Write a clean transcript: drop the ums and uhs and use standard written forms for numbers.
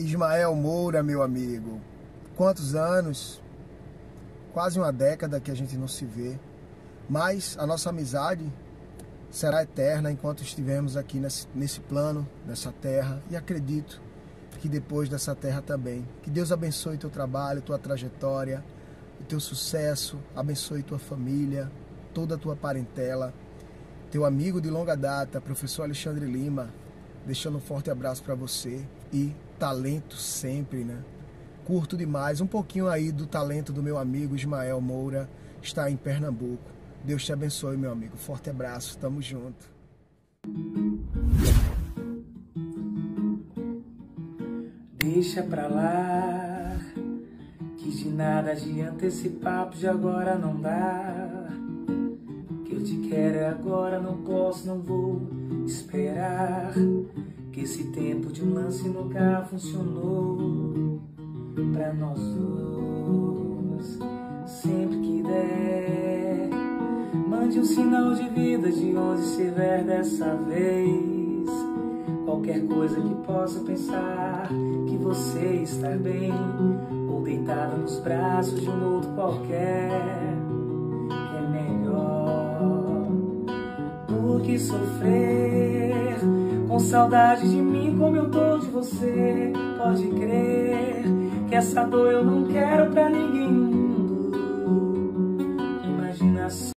Ismael Moura, meu amigo, quantos anos, quase uma década que a gente não se vê, mas a nossa amizade será eterna enquanto estivermos aqui nesse plano, nessa terra, e acredito que depois dessa terra também. Que Deus abençoe teu trabalho, tua trajetória, o teu sucesso, abençoe tua família, toda a tua parentela. Teu amigo de longa data, professor Alexandre Lima, deixando um forte abraço para você e talento sempre, né? Curto demais. Um pouquinho aí do talento do meu amigo Ismael Moura está em Pernambuco. Deus te abençoe, meu amigo. Forte abraço. Tamo junto. Deixa pra lá, que de nada adianta esse papo de agora não dá. Que eu te quero é agora, não posso, não vou esperar. Que esse tempo de um lance nunca funcionou pra nós dois. Sempre que der, mande um sinal de vida de onde estiver dessa vez. Qualquer coisa que possa pensar que você está bem, ou deitada nos braços de um outro qualquer, que é melhor do que sofrer com saudade de mim como eu tô de você. Pode crer que essa dor eu não quero pra ninguém no mundo. Imagina só.